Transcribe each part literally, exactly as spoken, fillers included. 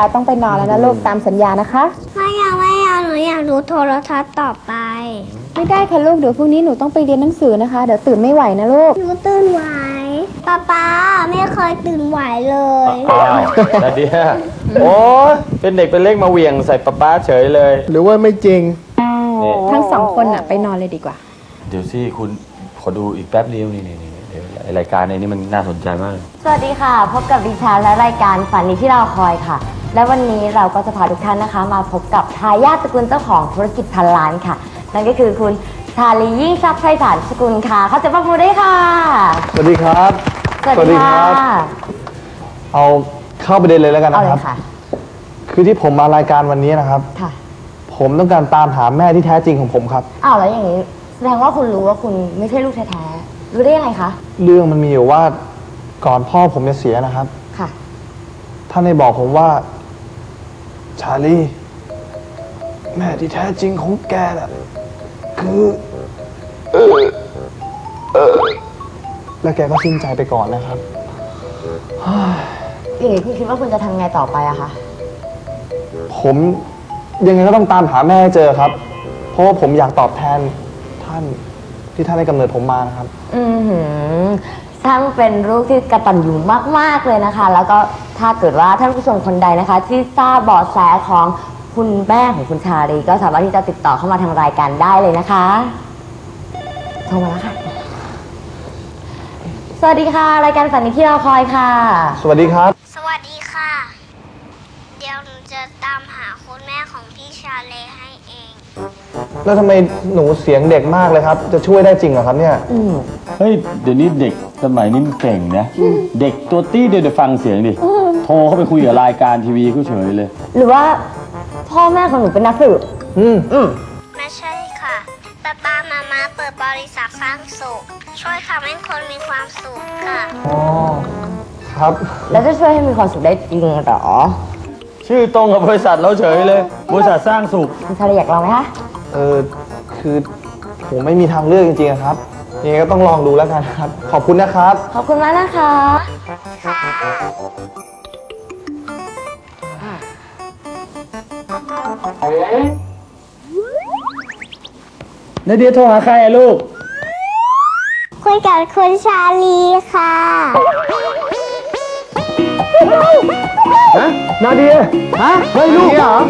ต้องไปนอนแล้วนะลูกตามสัญญานะคะไม่อยากไม่อยากหนูอยากดูโทรทัศน์ต่อไปไม่ได้ค่ะลูกเดี๋ยวพรุ่งนี้หนูต้องไปเรียนหนังสือนะคะเดี๋ยวตื่นไม่ไหวนะลูกหนูตื่นไหวป๊าป๊าไม่เคยตื่นไหวเลยอ้าวนาเดียโอ้เป็นเด็กเป็นเล็กมาเหวี่ยงใส่ป๊าป๊าเฉยเลยหรือว่าไม่จริงทั้งสองคนน่ะไปนอนเลยดีกว่าเดี๋ยวสิคุณขอดูอีกแป๊บเดียวนี่นี่เดี๋ยวรายการในนี้มันน่าสนใจมากสวัสดีค่ะพบกับดิฉันและรายการฝันนี้ที่เราคอยค่ะและวันนี้เราก็จะพาทุกท่านนะคะมาพบกับทายาทตระกูลเจ้าของธุรกิจพันล้านค่ะนั่นก็คือคุณชาลียิ่งทรัพย์ไพศาลสกุลค่ะเขาจะมาพูดได้ค่ะสวัสดีครับสวัสดีค่ะเอาเข้าประเด็นเลยแล้วกันนะครับคือที่ผมมารายการวันนี้นะครับผมต้องการตามหาแม่ที่แท้จริงของผมครับอ้าวแล้วอย่างนี้แสดงว่าคุณรู้ว่าคุณไม่ใช่ลูกแท้ๆรู้ได้ยังไงคะเรื่องมันมีอยู่ว่าก่อนพ่อผมจะเสียนะครับค่ะท่านได้บอกผมว่าชาลีแม่ที่แท้จริงของแกน่ะคือเออเออแล้วแกก็สิ้นใจไปก่อนนะครับอย่างนี้คุณคิดว่าคุณจะทำไงต่อไปอะคะผมยังไงก็ต้องตามหาแม่ให้เจอครับเพราะว่าผมอยากตอบแทนท่านที่ท่านได้กำเนิดผมมานะครับอือหือช่างเป็นลูกที่กตัญญูมากๆเลยนะคะแล้วก็ถ้าเกิดว่าท่านผู้ชมคนใดนะคะที่ทราบเบาะแสของคุณแม่ของคุณชาลีก็สามารถที่จะติดต่อเข้ามาทางรายการได้เลยนะคะโทรมาแล้วค่ะสวัสดีค่ะรายการฝันนี้ที่เราคอยค่ะสวัสดีครับสวัสดีค่ะเดี๋ยวหนูจะตามหาคุณแม่ของพี่ชาลีให้เองแล้วทำไมหนูเสียงเด็กมากเลยครับจะช่วยได้จริงเหรอครับเนี่ยเฮ้ยเดี๋ยวนี้เด็กสมัยนี้เก่งนะเด็กตัวตี้เดี๋ยวฟังเสียงดิโทรเข้าไปคุยกับรายการทีวีเขาเฉยเลยหรือว่าพ่อแม่ของหนูเป็นนักสืบอืมอืมไม่ใช่ค่ะป้าป้ามาม่าเปิดบริษัทสร้างสุขช่วยทำให้คนมีความสุขค่ะอ๋อครับแล้วจะช่วยให้มีความสุขได้จริงหรอชื่อตรงกับบริษัทเราเฉยเลยบริษัทสร้างสุขคุณชาลีอยากลองไหมคะเออคือผมไม่มีทางเลือกจริงๆครับยังไงก็ต้องลองดูแล้วกันครับขอบคุณนะครับขอบคุณมากนะคะนาเดียโทรหาใครอะลูกคุยกับคุณชาลีค่ะฮะนาเดียฮะเฮ้ยลูกเหรอ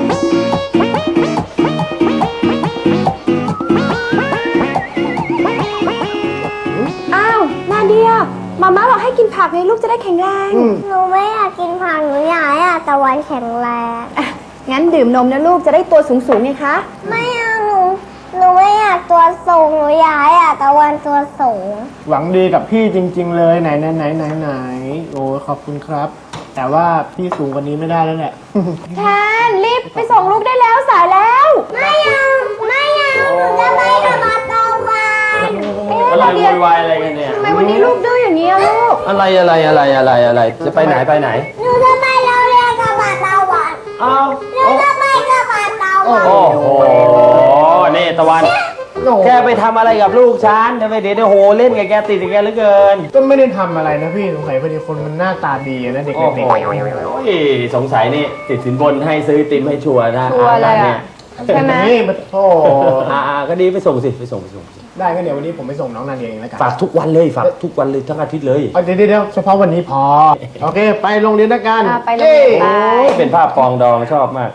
อ้าวนาเดียมาม่าบอกให้กินผักให้ลูกจะได้แข็งแรงหนูไม่อยากกินผักหนูอยากให้ตะวันแข็งแรงงั้นดื่มนมนะลูกจะได้ตัวสูงๆไงคะไม่เอาหนูหนูไม่อยากตัวสูงหนูอยากให้ตะวันตัวสูงหวังดีกับพี่จริงๆเลยไหนไหนไหนไหนไหนโอ้ขอบคุณครับแต่ว่าพี่สูงกว่านี้ไม่ได้แล้วแหละแทนรีบไปส่งลูกได้แล้วสายแล้วไม่เอาไม่เอาหนูจะไปกับมาตะวันอะไรโวยวายอะไรกันเนี่ยทำไมวันนี้ลูกดื้ออย่างนี้ลูกอะไรอะไรอะไรอะไรอะไรจะไปไหนไปไหนหนูจะไปเราเรียนกับมาตะวันอ้าวหนูจะไปกับมาตะวันโอ้โหนี่ตะวันแกไปทำอะไรกับลูกฉันทำไมเดี๋ยวโหเล่นกับแกติดกับแกเหลือเกินก็ไม่ได้ทำอะไรนะพี่สงสัยพอดีคนมันหน้าตาดีนะเด็กๆโอ้ยสงสัยนี่ติดสินบนให้ซื้อติมให้ชัวร์นะชัวร์เลยอ่ะใช่ไหมนี่มันโอ้อ่าก็ดีไปส่งสิไปส่งไปส่งได้ก็เดี๋ยววันนี้ผมไปส่งน้องนาเดียเองแล้วกันฝากทุกวันเลยฝากทุกวันเลยทั้งอาทิตย์เลยเดี๋ยวเดี๋ยวเฉพาะวันนี้พอโอเคไปโรงเรียนนักการไปโรงเรียนไปเป็นภาพฟองดองชอบมาก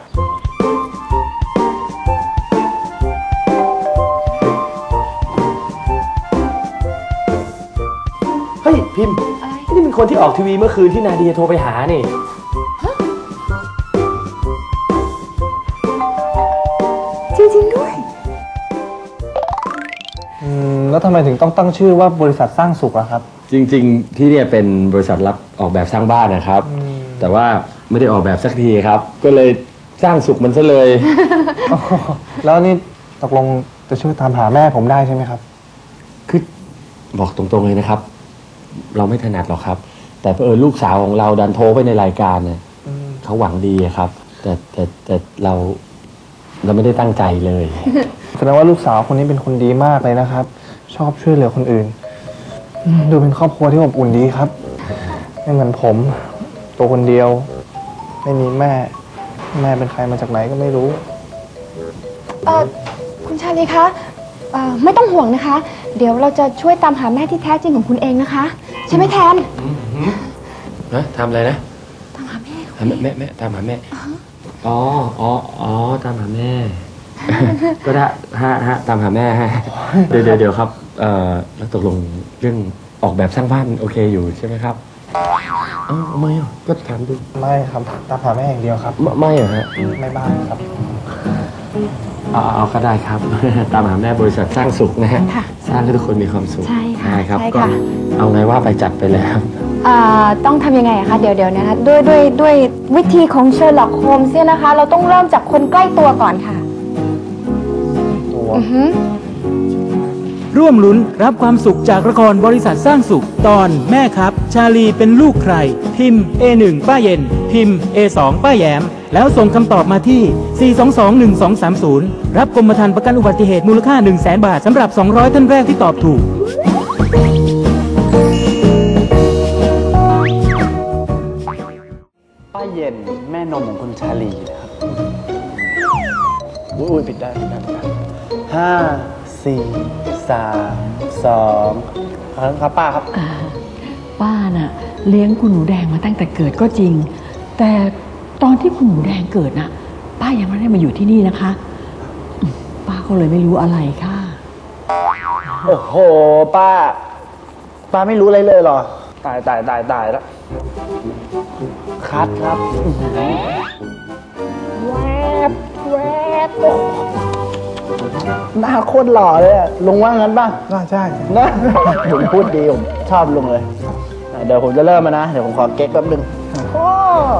เฮ้ยพิมพ์นี่เป็นคนที่ออกทีวีเมื่อคืนที่นาเดียโทรไปหานี่จริงๆด้วยอืมแล้วทำไมถึงต้องตั้งชื่อว่าบริษัทสร้างสุขอะครับจริงๆที่เนี่ยเป็นบริษัทรับออกแบบสร้างบ้านนะครับแต่ว่าไม่ได้ออกแบบสักทีครับก็เลยสร้างสุขมันซะเลยแล้วนี่ตกลงจะช่วยตามหาแม่ผมได้ใช่ไหมครับคือบอกตรงๆเลยนะครับเราไม่ถนัดหรอกครับแต่เออลูกสาวของเราดันโทรไปในรายการเนี่ยเขาหวังดีครับแต่แต่แต่เราเราไม่ได้ตั้งใจเลยแสดงว่าลูกสาวคนนี้เป็นคนดีมากเลยนะครับชอบช่วยเหลือคนอื่นดูเป็นครอบครัวที่อบอุ่นดีครับไม่เหมือนผมตัวคนเดียวไม่มีแม่แม่เป็นใครมาจากไหนก็ไม่รู้เออคุณชาลีคะเอ่อไม่ต้องห่วงนะคะ เดี๋ยวเราจะช่วยตามหาแม่ที่แท้จริงของคุณเองนะคะใช่ไหมแทนนะทำอะไรนะตามหาแม่หาแม่แม่แม่ตามหาแม่อ๋ออ๋ออ๋อตามหาแม่ ก็ได้ฮะฮะตามหาแม่ฮะเดี๋ยวเดี๋ยวเดี๋ยวครับเอ่อแล้วตกลงเรื่องออกแบบสร้างบ้านโอเคอยู่ใช่ไหมครับเอ้าไม่อ่ะก็ถามดูไม่ครับตามหาแม่อย่างเดียวครับไม่ไม่เหรอฮะไม่บ้านครับเอาเอาก็ได้ครับ ตามหาแม่บริษัทสร้างสุขนะฮะค่ะสร้างให้ทุกคนมีความสุขใช่ค่ะได้ครับใช่ก็ค่ะเอาไงว่าไปจัดไปเลยครับเอ่อต้องทำยังไงอะคะเดี๋ยวเดี๋ยวนะคะด้วยด้วยด้วยวิธีของเชอร์ล็อกโฮมส์เนี่ยนะคะ เราต้องเริ่มจากคนใกล้ตัวก่อนค่ะตัวอือฮึร่วมลุ้นรับความสุขจากละครบริษัทสร้างสุขตอนแม่ครับ ชาลีเป็นลูกใคร พิมพ์ เอ หนึ่ง ป้าเย็น พิมพ์ เอ สอง ป้าแยม แล้วส่งคำตอบมาที่ สี่ สอง สอง หนึ่ง สอง สาม ศูนย์ รับกรมธรรม์ประกันอุบัติเหตุมูลค่า หนึ่งแสน บาทสำหรับ สองร้อย ท่านแรกที่ตอบถูกป้าเย็นแม่นมของคุณชาลีนะครับอุ้ยปิดได้ปิดได้ปิดได้ห้าสี่สามสองครับป้าครับป้าน่ะเลี้ยงคุณหนูแดงมาตั้งแต่เกิดก็จริง แต่ตอนที่คุณหนูแดงเกิดน่ะ ป้ายังไม่ได้มาอยู่ที่นี่นะคะอืมป้าก็เลยไม่รู้อะไรค่ะโอ้โหป้า ป้าไม่รู้อะไรเลยเหรอ ตายตายตายตายแล้วคัดครับแวบแวบโอ้โหหน้าโคตรหล่อเลยอะลุงว่างั้นป่ะน่าใช่นะผมพูดดีผมชอบลุงเลยอ่ะเดี๋ยวผมจะเริ่มมานะ เดี๋ยวผมขอเก๊กแป๊บนึงโอ้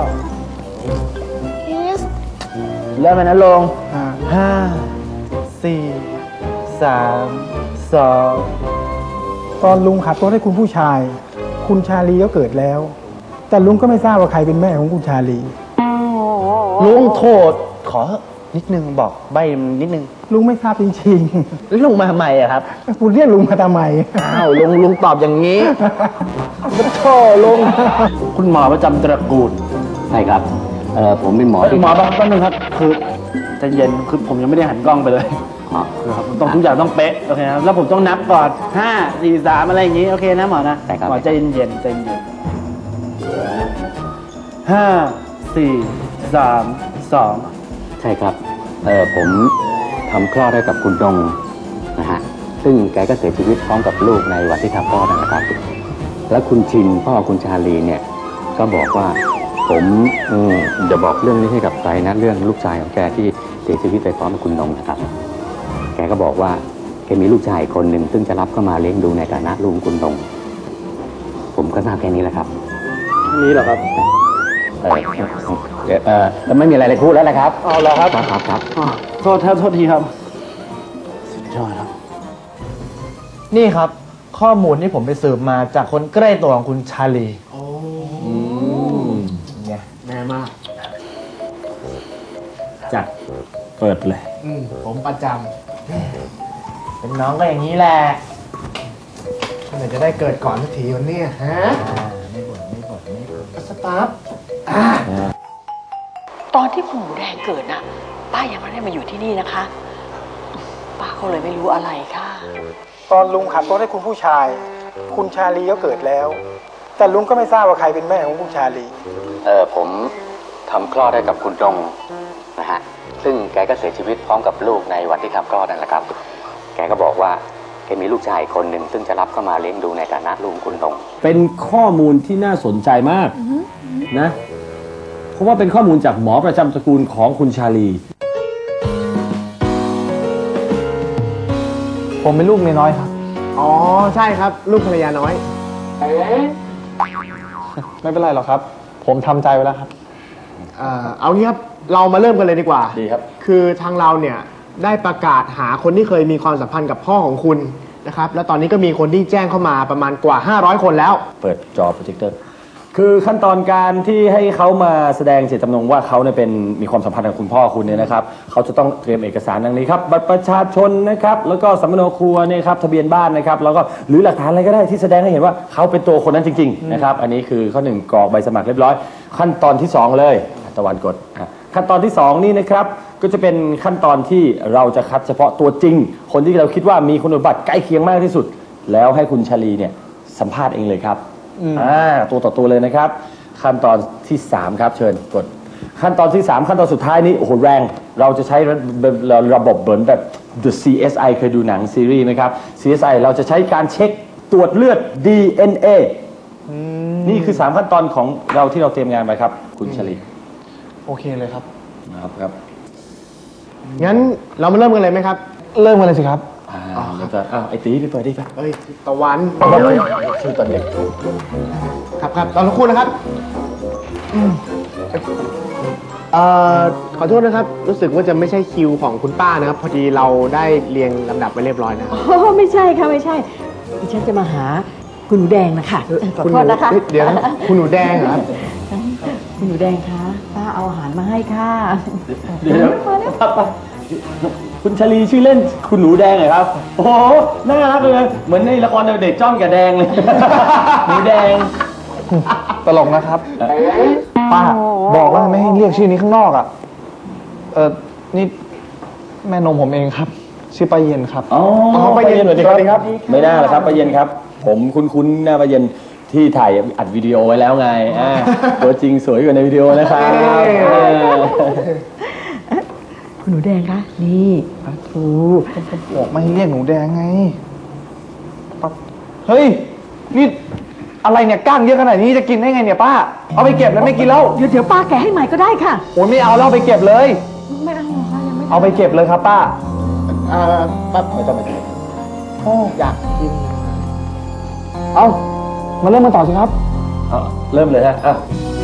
เริ่มมานะลุงห้าสี่สามสองตอนลุงขับรถให้คุณผู้ชาย คุณชาลีก็เกิดแล้ว แต่ลุงก็ไม่ทราบว่าใครเป็นแม่ของคุณชาลีลุงโทษขอนิดนึงบอกใบนิดนึงลุงไม่ทราบจริงแล้วลุงมาทำไมอะครับๆ คุณเรียกลุงมาทำไมอ้าวลุงลุงตอบอย่างนี้โธ่ลุงคุณหมอประจำตระกูลใช่ครับเออผมเป็นหมอที่หมอแป๊บนึงครับ คือใจเย็นคือผมยังไม่ได้หันกล้องไปเลยคือครับต้องทุกอย่างต้องเป๊ะโอเคนะแล้วผมต้องนับก่อนห้าสี่สามอะไรอย่างนี้โอเคนะหมอนะหมอใจเย็นๆใจเย็นห้าสี่สามสองใช่ครับเออผมทำคลอดให้กับคุณดงนะฮะซึ่งแกก็เสียชีวิตพร้อมกับลูกในวันที่ทำคลอดนั่นแหละครับแล้วคุณชินพ่อคุณชาลีเนี่ยก็บอกว่าผมอืมอย่าบอกเรื่องนี้ให้กับใครนะเรื่องลูกชายของแกที่เสียชีวิตไปพร้อมกับคุณดงนะครับแกก็บอกว่าแกมีลูกชายคนหนึ่งซึ่งจะรับเข้ามาเลี้ยงดูในฐานะลูกคุณดงผมก็ทราบแค่นี้แหละครับนี้เหรอครับเออเออเออไม่มีอะไรเลยพูดแล้วนะครับเอาแล้วครับครับครับครับอ๋อโทษโทษทีครับสุดยอดครับ นี่ครับข้อมูลที่ผมไปสืบมาจากคนใกล้ตัวของคุณชาลีเนี่ยแน่มากจัดเปิดเลยอืมผมประจำเป็นน้องก็อย่างนี้แหละเมื่อจะได้เกิดก่อนสักทีวันนี้ฮะไม่บ่นไม่บ่นไม่บ่นสตาร์ทตอนที่คุณหนูแดงเกิดน่ะ ป้ายังไม่ได้มาอยู่ที่นี่นะคะอืมป้าก็เลยไม่รู้อะไรค่ะตอนลุงขับรถให้คุณผู้ชาย คุณชาลีก็เกิดแล้ว แต่ลุงก็ไม่ทราบว่าใครเป็นแม่ของคุณชาลีเออผมทำคลอดให้กับคุณดงนะฮะซึ่งแกก็เสียชีวิตพร้อมกับลูกในวันที่ทำคลอดนั่นแหละครับแกก็บอกว่าแกมีลูกชายคนหนึ่งซึ่งจะรับเข้ามาเลี้ยงดูในฐานะลูกคุณดงเป็นข้อมูลที่น่าสนใจมากนะเพราะว่าเป็นข้อมูลจากหมอประจำตระกูลของคุณชาลีผมเป็นลูกเมียน้อยครับอ๋อใช่ครับ ลูกภรรยาน้อยไม่เป็นไรหรอกครับ ผมทำใจไว้แล้วครับเอ่อเอางี้ครับเรามาเริ่มกันเลยดีกว่าดีครับคือทางเราเนี่ยได้ประกาศหาคนที่เคยมีความสัมพันธ์กับพ่อของคุณนะครับแล้วตอนนี้ก็มีคนที่แจ้งเข้ามาประมาณกว่าห้าร้อยคนแล้วเปิดจอโปรเจคเตอร์คือขั้นตอนการที่ให้เขามาแสดงเจตจำนงว่าเขาเนี่ยเป็นมีความสัมพันธ์กับคุณพ่อคุณเนี่ยนะครับเขาจะต้องเตรียมเอกสารดังนี้ครับบัตรประชาชนนะครับแล้วก็สำเนาครัวเนี่ยครับทะเบียนบ้านนะครับแล้วก็หรือหลักฐานอะไรก็ได้ที่แสดงให้เห็นว่าเขาเป็นตัวคนนั้นจริงๆนะครับอันนี้คือข้อหนึ่งกรอกใบสมัครเรียบร้อยขั้นตอนที่สองเลยตะวันกดขั้นตอนที่สองนี่นะครับก็จะเป็นขั้นตอนที่เราจะคัดเฉพาะตัวจริง คนที่เราคิดว่ามีคุณสมบัติใกล้เคียงมากที่สุด แล้วให้คุณชาลีเนี่ยสัมภาษณ์เองเลยครับอ่าตัวต่อตัวเลยนะครับ ขั้นตอนที่สามครับเชิญกดขั้นตอนที่สามขั้นตอนสุดท้ายนี้โอ้โหแรงเราจะใช้ระระบบเหมือนแบบ The ซี เอส ไอ เคยดูหนังซีรีส์ไหมครับ ซี เอส ไอ เราจะใช้การเช็คตรวจเลือด ดี เอ็น เอ นี่คือสามขั้นตอนของเราที่เราเตรียมงานไปครับคุณชลีโอเคเลยครับครับครับงั้นเรามาเริ่มกันเลยไหมครับเริ่มกันเลยสิครับอ่าเดี๋ยวจะอ้าวไอ้ตีไปเปิดดิไปเฮ้ย ตะวันชื่อตอนเด็กครับครับตอนทุกคู่นะครับอืมเอ่อขอโทษนะครับ รู้สึกว่าจะไม่ใช่คิวของคุณป้านะครับ พอดีเราได้เรียงลำดับไปเรียบร้อยนะครับโอ้ไม่ใช่ค่ะไม่ใช่ดิฉันจะมาหาคุณหนูแดงนะคะขอคุณโทหษนูนะคะเดี๋ยวนะคุณหนูแดงเหรอครับคุณหนูแดงคะป้าเอาอาหารมาให้ค่ะเดี๋ยวป้าป้าคุณชลีชื่อเล่นคุณหนูแดงเหรอครับ โอ้โหน่ารักเลยเหมือนในละครเด็กจ้องกับแดงเลย หนูแดงตลกนะครับ ป้าบอกว่าไม่ให้เรียกชื่อนี้ข้างนอกอ่ะ เออนี่แม่นมผมเองครับ ชื่อป้าเย็นครับอ๋อป้าเย็นสวัสดีครับไม่น่าหรอกครับป้าเย็นครับ ผมคุ้นๆหน้าป้าเย็นที่ถ่ายอัดวิดีโอไว้แล้วไงอ่าตัวจริงสวยกว่าในวิดีโอนะครับเออคุณหนูแดงคะนี่ปลาทูบอกไม่ให้เรียกหนูแดงไงปั๊บเฮ้ย นี่อะไรเนี่ยก้างเยอะขนาดนี้จะกินได้ไงเนี่ยป้า เอาไปเก็บแล้วไม่กินแล้วเดี๋ยวเดี๋ยวป้าแกะให้ใหม่ก็ได้ค่ะโอ้ยไม่เอาแล้วเอาไปเก็บเลยไม่เอาหรอกค่ะยังไม่เอาไปเก็บเลยครับป้าเอ่อป้าไม่ต้องไปไหนโอ้อยากกินเอามาเริ่มกันต่อสิครับเอาเริ่มเลยฮะอ่ะ